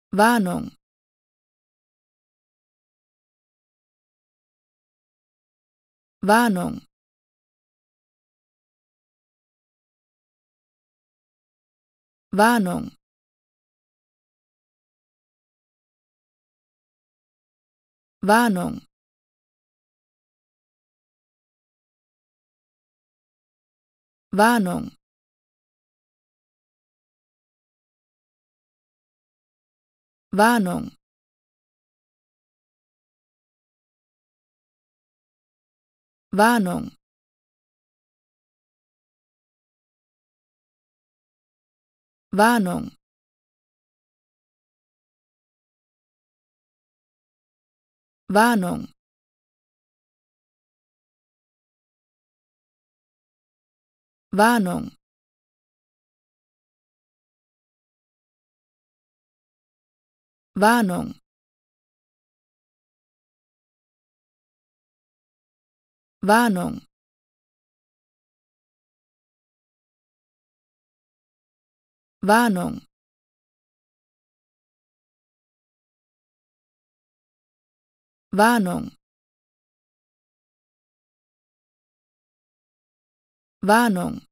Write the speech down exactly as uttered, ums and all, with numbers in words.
Warnung, Warnung, Warnung, Warnung, Warnung, Warnung, Warnung, Warnung, Warnung, Warnung, Warnung, Warnung, Warnung, Warnung, Warnung,